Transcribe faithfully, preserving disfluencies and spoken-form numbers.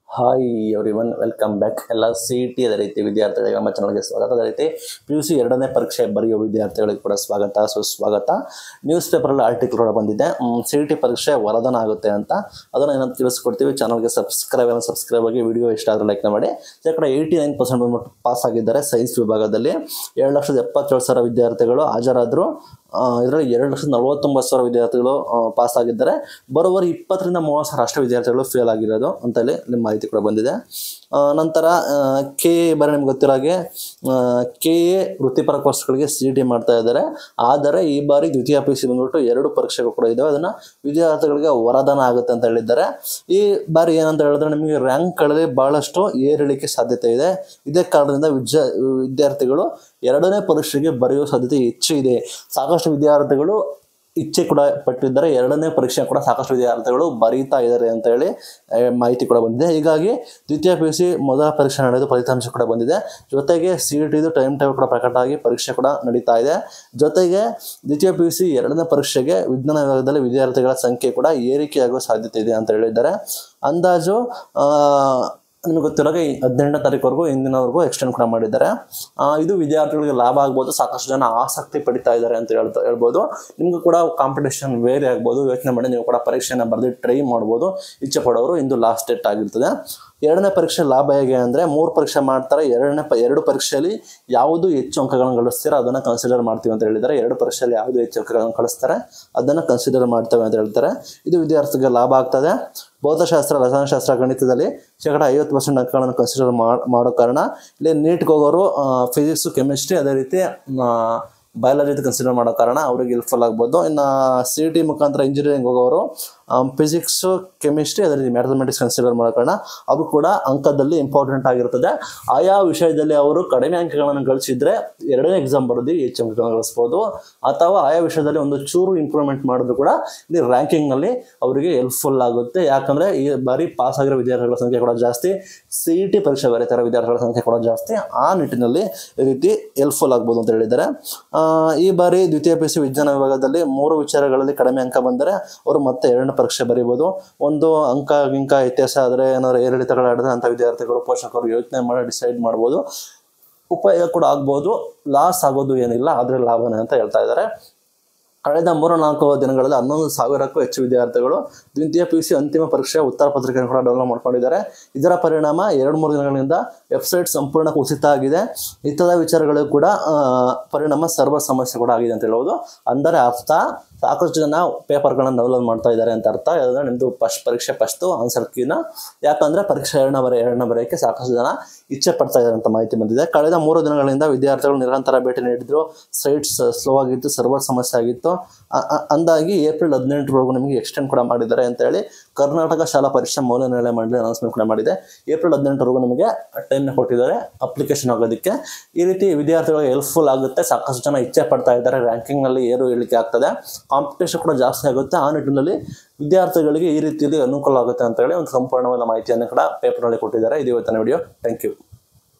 Hi everyone, welcome back. ಎಲ್ಲ C E T ಅದೇ ರೀತಿ ವಿದ್ಯಾರ್ಥಿಗಳಿಗೆ ನಮ್ಮ ಚಾನಲ್ಗೆ ಸ್ವಾಗತ. ಅದೇ ರೀತಿ ಪಿ ಯು ಸಿ ಎರಡನೇ ಪರೀಕ್ಷೆ ಬರೆಯುವ ವಿದ್ಯಾರ್ಥಿಗಳಿಗೆ ಕೂಡ ಸ್ವಾಗತ, ಸುಸ್ವಾಗತ. ನ್ಯೂಸ್ ಪೇಪರಲ್ಲಿ ಆರ್ಟಿಕಲ್ ಕೂಡ ಬಂದಿದೆ, ಸಿ ಇ ಟಿ ಪರೀಕ್ಷೆ ವರದಾನ ಆಗುತ್ತೆ ಅಂತ. ಅದನ್ನು ಏನಂತ ತಿಳಿಸ್ಕೊಡ್ತೀವಿ. ಚಾನಲ್ಗೆ ಸಬ್ಸ್ಕ್ರೈಬ್ ಎಲ್ಲ ಸಬ್ಸ್ಕ್ರೈಬ್ ಆಗಿ, ವಿಡಿಯೋ ಇಷ್ಟ ಆದರೆ ಲೈಕ್ ಮಾಡಿ. ಈ ಕಡೆ ಏಯ್ಟಿ ನೈನ್ ಪರ್ಸೆಂಟ್ ಬಂದ್ಬಿಟ್ಟು ಪಾಸ್ ಆಗಿದ್ದಾರೆ ಸೈನ್ಸ್ ವಿಭಾಗದಲ್ಲಿ. ಎರಡು ಲಕ್ಷದ ಎಪ್ಪತ್ತೇಳು ಸಾವಿರ ವಿದ್ಯಾರ್ಥಿಗಳು ಹಾಜರಾದರು. ಇದರಲ್ಲಿ ಎರಡು ಲಕ್ಷದ ನಲವತ್ತೊಂಬತ್ತು ಸಾವಿರ ವಿದ್ಯಾರ್ಥಿಗಳು ಪಾಸ್ ಆಗಿದ್ದಾರೆ. ಬರೋಬ್ಬರಿ ಇಪ್ಪತ್ತರಿಂದ ಮೂವತ್ತು ಸಾವಿರ ಅಷ್ಟು ವಿದ್ಯಾರ್ಥಿಗಳು ಫೇಲ್ ಆಗಿರೋದು ಅಂತೇಳಿ ನಿಮ್ಮ ಮಾಹಿತಿ ಕೂಡ ಬಂದಿದೆ. ನಂತರ ಕೆ ಎ ಬಾರಿ ನಿಮ್ಗೆ ಗೊತ್ತಿರೋ ಹಾಗೆ ಕೆ ಎ ವೃತ್ತಿಪರ ಕೋರ್ಸ್ಗಳಿಗೆ ಸಿ ಇ ಟಿ ಮಾಡ್ತಾ ಇದ್ದಾರೆ. ಆದರೆ ಈ ಬಾರಿ ದ್ವಿತೀಯ ಪಿ ಯು ಸಿ ಬಂದ್ಬಿಟ್ಟು ಎರಡು ಪರೀಕ್ಷೆಗಳು ಕೂಡ ಇದ್ದಾವೆ. ಅದನ್ನು ವಿದ್ಯಾರ್ಥಿಗಳಿಗೆ ವರದಾನ ಆಗುತ್ತೆ ಅಂತ ಹೇಳಿದ್ದಾರೆ. ಈ ಬಾರಿ ಏನಂತ ಹೇಳಿದ್ರೆ ನಿಮಗೆ ರ್ಯಾಂಕ್ಗಳಲ್ಲಿ ಬಹಳಷ್ಟು ಏರಿಳಿಕೆ ಸಾಧ್ಯತೆ ಇದೆ. ಇದೇ ಕಾರಣದಿಂದ ವಿದ್ಯಾ ವಿದ್ಯಾರ್ಥಿಗಳು ಎರಡನೇ ಪರೀಕ್ಷೆಗೆ ಬರೆಯುವ ಸಾಧ್ಯತೆ ಹೆಚ್ಚು ಇದೆ. ಸಾಕಷ್ಟು ವಿದ್ಯಾರ್ಥಿಗಳು ಇಚ್ಛೆ ಕೂಡ ಪಟ್ಟಿದ್ದಾರೆ. ಎರಡನೇ ಪರೀಕ್ಷೆ ಕೂಡ ಸಾಕಷ್ಟು ವಿದ್ಯಾರ್ಥಿಗಳು ಬರೀತಾ ಇದ್ದಾರೆ ಅಂತ ಹೇಳಿ ಮಾಹಿತಿ ಕೂಡ ಬಂದಿದೆ. ಹೀಗಾಗಿ ದ್ವಿತೀಯ ಪಿ ಯು ಸಿ ಮೊದಲ ಪರೀಕ್ಷೆ ನಡೆದು ಫಲಿತಾಂಶ ಕೂಡ ಬಂದಿದೆ. ಜೊತೆಗೆ ಸಿ ಇ ಟಿದು ಟೈಮ್ ಟೇಬಲ್ ಕೂಡ ಪ್ರಕಟ ಆಗಿ ಪರೀಕ್ಷೆ ಕೂಡ ನಡೀತಾ ಇದೆ. ಜೊತೆಗೆ ದ್ವಿತೀಯ ಪಿ ಯು ಸಿ ಎರಡನೇ ಪರೀಕ್ಷೆಗೆ ವಿಜ್ಞಾನ ವಿಭಾಗದಲ್ಲಿ ವಿದ್ಯಾರ್ಥಿಗಳ ಸಂಖ್ಯೆ ಕೂಡ ಏರಿಕೆಯಾಗುವ ಸಾಧ್ಯತೆ ಇದೆ ಅಂತ ಹೇಳಿದ್ದಾರೆ. ಅಂದಾಜು ನಿಮಗೆ ಗೊತ್ತಿರೋ ಹದಿನೆಂಟನೇ ತಾರೀಕುವರೆಗೂ ಇಂದಿನವರೆಗೂ ಎಕ್ಸ್ಟೆಂಡ್ ಕೂಡ ಮಾಡಿದ್ದಾರೆ. ಇದು ವಿದ್ಯಾರ್ಥಿಗಳಿಗೆ ಲಾಭ ಆಗ್ಬೋದು. ಸಾಕಷ್ಟು ಜನ ಆಸಕ್ತಿ ಪಡಿತಾ ಇದ್ದಾರೆ ಅಂತ ಹೇಳ್ತಾ ಹೇಳ್ಬೋದು. ನಿಮಗೂ ಕೂಡ ಕಾಂಪಿಟೇಷನ್ ವೇರಿ ಆಗ್ಬೋದು. ಯೋಚನೆ ಮಾಡಿ ನೀವು ಕೂಡ ಪರೀಕ್ಷೆನ ಬರೆದು ಟ್ರೈ ಮಾಡ್ಬೋದು. ಇಚ್ಛೆ ಪಡೋರು ಇಂದು ಲಾಸ್ಟ್ ಡೇಟ್ ಆಗಿರ್ತದೆ. ಎರಡನೇ ಪರೀಕ್ಷೆ ಲಾಭ ಹೇಗೆ ಅಂದರೆ, ಮೂರು ಪರೀಕ್ಷೆ ಮಾಡ್ತಾರೆ. ಎರಡನೇ ಪ ಎರಡು ಪರೀಕ್ಷೆಯಲ್ಲಿ ಯಾವುದು ಹೆಚ್ಚು ಅಂಕಗಳನ್ನು ಗಳಿಸ್ತಾರೆ ಅದನ್ನು ಕನ್ಸಿಡರ್ ಮಾಡ್ತೀವಿ ಅಂತ ಹೇಳಿದ್ದಾರೆ. ಎರಡು ಪರೀಕ್ಷೆಯಲ್ಲಿ ಯಾವುದು ಹೆಚ್ಚು ಅಂಕಗಳನ್ನು ಕಳಿಸ್ತಾರೆ ಅದನ್ನು ಕನ್ಸಿಡರ್ ಮಾಡ್ತೇವೆ ಅಂತ ಹೇಳ್ತಾರೆ. ಇದು ವಿದ್ಯಾರ್ಥಿಗೆ ಲಾಭ ಆಗ್ತದೆ. ಭೌತಶಾಸ್ತ್ರ, ರಸಾಯನಶಾಸ್ತ್ರ, ಗಣಿತದಲ್ಲಿ ಶೇಕಡ ಐವತ್ತು ಪರ್ಸೆಂಟ್ ಅಂಕಗಳನ್ನು ಕನ್ಸಿಡರ್ ಮಾಡೋ ಕಾರಣ ಇಲ್ಲಿ ನೀಟ್ಗೆ ಹೋಗೋರು ಫಿಸಿಕ್ಸು, ಕೆಮಿಸ್ಟ್ರಿ, ಅದೇ ರೀತಿ ಬಯಾಲಜಿ ಕನ್ಸಿಡರ್ ಮಾಡೋ ಕಾರಣ ಅವ್ರಿಗೆ ಹೆಲ್ಪ್ಫುಲ್ ಆಗ್ಬೋದು. ಇನ್ನು ಸಿ ಇ ಟಿ ಮುಖಾಂತರ ಇಂಜಿನಿಯರಿಂಗ್ ಹೋಗೋರು ಫಿಸಿಕ್ಸು, ಕೆಮಿಸ್ಟ್ರಿ, ಅದೇ ರೀತಿ ಮ್ಯಾಥಮೆಟಿಕ್ಸ್ ಕನ್ಸಿಡರ್ ಮಾಡೋ ಕಾರಣ ಅವು ಕೂಡ ಅಂಕದಲ್ಲಿ ಇಂಪಾರ್ಟೆಂಟ್ ಆಗಿರ್ತದೆ. ಆಯಾ ವಿಷಯದಲ್ಲಿ ಅವರು ಕಡಿಮೆ ಅಂಕಗಳನ್ನು ಗಳಿಸಿದ್ರೆ ಎರಡನೇ ಎಕ್ಸಾಮ್ ಬರೋದು ಹೆಚ್ಚು ಅಂಕಗಳನ್ನು ಗಳಿಸ್ಬೋದು. ಅಥವಾ ಆಯಾ ವಿಷಯದಲ್ಲಿ ಒಂದು ಚೂರು ಇಂಪ್ರೂವ್ಮೆಂಟ್ ಮಾಡಿದ್ರು ಕೂಡ ಇಲ್ಲಿ ರ್ಯಾಂಕಿಂಗ್ನಲ್ಲಿ ಅವರಿಗೆ ಹೆಲ್ಪ್ಫುಲ್ ಆಗುತ್ತೆ. ಯಾಕಂದರೆ ಈ ಬಾರಿ ಪಾಸ್ ಆಗಿರೋ ವಿದ್ಯಾರ್ಥಿಗಳ ಸಂಖ್ಯೆ ಕೂಡ ಜಾಸ್ತಿ, ಸಿ ಇ ಟಿ ಪರೀಕ್ಷೆ ಬರೀತಾರೋ ವಿದ್ಯಾರ್ಥಿಗಳ ಸಂಖ್ಯೆ ಕೂಡ ಜಾಸ್ತಿ. ಆ ನಿಟ್ಟಿನಲ್ಲಿ ಈ ರೀತಿ ಹೆಲ್ಪ್ಫುಲ್ ಆಗ್ಬೋದು ಅಂತ ಹೇಳಿದ್ದಾರೆ. ಈ ಬಾರಿ ದ್ವಿತೀಯ ಪಿ ಯು ಸಿ ವಿಜ್ಞಾನ ವಿಭಾಗದಲ್ಲಿ ಮೂರು ವಿಚಾರಗಳಲ್ಲಿ ಕಡಿಮೆ ಅಂಕ ಬಂದರೆ ಅವರು ಮತ್ತೆ ಎರಡನೇ ಪರೀಕ್ಷೆ ಬರೀಬೋದು. ಒಂದು ಅಂಕ ಗಿಂಕ ವ್ಯತ್ಯಾಸ ಆದರೆ ಏನಾದ್ರು ಏರಿಳಿತಗಳಾಡಿದ್ರೆ ಅಂಥ ವಿದ್ಯಾರ್ಥಿಗಳು, ಪೋಷಕರು ಯೋಚನೆ ಮಾಡಿ ಡಿಸೈಡ್ ಮಾಡ್ಬೋದು. ಉಪಯೋಗ ಕೂಡ ಆಗ್ಬೋದು. ಲಾಸ್ ಆಗೋದು ಏನಿಲ್ಲ, ಆದರೆ ಲಾಭನೇ ಅಂತ ಹೇಳ್ತಾ ಇದ್ದಾರೆ. ಕಳೆದ ಮೂರು ನಾಲ್ಕು ದಿನಗಳಲ್ಲಿ ಹನ್ನೊಂದು ಸಾವಿರಕ್ಕೂ ಹೆಚ್ಚು ವಿದ್ಯಾರ್ಥಿಗಳು ದ್ವಿತೀಯ ಪಿ ಯು ಸಿ ಅಂತಿಮ ಪರೀಕ್ಷೆಯ ಉತ್ತರ ಪತ್ರಿಕೆಯನ್ನು ಕೂಡ ಡೌನ್ಲೋಡ್ ಮಾಡ್ಕೊಂಡಿದ್ದಾರೆ. ಇದರ ಪರಿಣಾಮ ಎರಡು ಮೂರು ದಿನಗಳಿಂದ ವೆಬ್ಸೈಟ್ ಸಂಪೂರ್ಣ ಕುಸಿತ ಆಗಿದೆ. ಇತರ ವಿಚಾರಗಳು ಕೂಡ ಪರಿಣಾಮ ಸರ್ವರ್ ಸಮಸ್ಯೆ ಕೂಡ ಆಗಿದೆ ಅಂತ ಹೇಳ್ಬೋದು. ಅಂದರೆ ಅರ್ಥ ಸಾಕಷ್ಟು ಜನ ಪೇಪರ್ಗಳನ್ನು ಡೌನ್ಲೋಡ್ ಮಾಡ್ತಾ ಇದ್ದಾರೆ ಅಂತ ಅರ್ಥ. ಯಾಕಂದರೆ ನಿಮ್ಮದು ಫಸ್ಟ್ ಪರೀಕ್ಷೆ ಫಸ್ಟು ಆನ್ಸರ್ ಕೀನ, ಯಾಕಂದರೆ ಪರೀಕ್ಷೆ ಎರಡನೇ ಬರ ಎರಡನೇ ಬರೆಯೋಕ್ಕೆ ಸಾಕಷ್ಟು ಜನ ಇಚ್ಛೆ ಪಡ್ತಾ ಇದ್ದಾರೆ ಅಂತ ಮಾಹಿತಿ ಬಂದಿದೆ. ಕಳೆದ ಮೂರು ದಿನಗಳಿಂದ ವಿದ್ಯಾರ್ಥಿಗಳು ನಿರಂತರ ಭೇಟಿ ನೀಡಿದ್ರು. ಸೈಟ್ಸ್ ಸ್ಲೋ ಆಗಿತ್ತು, ಸರ್ವರ್ ಸಮಸ್ಯೆ ಆಗಿತ್ತು. ಅಂದಾಗಿ ಏಪ್ರಿಲ್ ಹದಿನೆಂಟರವರೆಗೂ ನಿಮಗೆ ಎಕ್ಸ್ಟೆಂಡ್ ಕೂಡ ಮಾಡಿದ್ದಾರೆ ಅಂತ ಹೇಳಿ ಕರ್ನಾಟಕ ಶಾಲಾ ಪರೀಕ್ಷಾ ಮೌಲ್ಯ ನಿರ್ಣಯ ಮಂಡಳಿ ಅನೌನ್ಸ್ಮೆಂಟ್ ಕೂಡ ಮಾಡಿದೆ. ಏಪ್ರಿಲ್ ಹದಿನೆಂಟರವರೆಗೂ ನಿಮಗೆ ಟೈಮ್ನ ಕೊಟ್ಟಿದ್ದಾರೆ ಅಪ್ಲಿಕೇಶನ್ ಆಗೋದಕ್ಕೆ. ಈ ರೀತಿ ವಿದ್ಯಾರ್ಥಿಗಳಿಗೆ ಹೆಲ್ಪ್ಫುಲ್ ಆಗುತ್ತೆ. ಸಾಕಷ್ಟು ಜನ ಇಚ್ಛೆ ಪಡ್ತಾ ಇದ್ದಾರೆ. ರ್ಯಾಂಕಿಂಗ್ನಲ್ಲಿ ಏರು ಇಳಿಕೆ ಆಗ್ತದೆ, ಕಾಂಪಿಟೇಷನ್ ಕೂಡ ಜಾಸ್ತಿ ಆಗುತ್ತೆ. ಆ ನಿಟ್ಟಿನಲ್ಲಿ ವಿದ್ಯಾರ್ಥಿಗಳಿಗೆ ಈ ರೀತಿಯಲ್ಲಿ ಅನುಕೂಲ ಆಗುತ್ತೆ ಅಂತ ಹೇಳಿ ಒಂದು ಸಂಪೂರ್ಣವಾದ ಮಾಹಿತಿಯನ್ನು ಕೂಡ ಪೇಪರ್ನಲ್ಲಿ ಕೊಟ್ಟಿದ್ದಾರೆ. ಇದು ಇವತ್ತಿನ ವಿಡಿಯೋ. Thank you.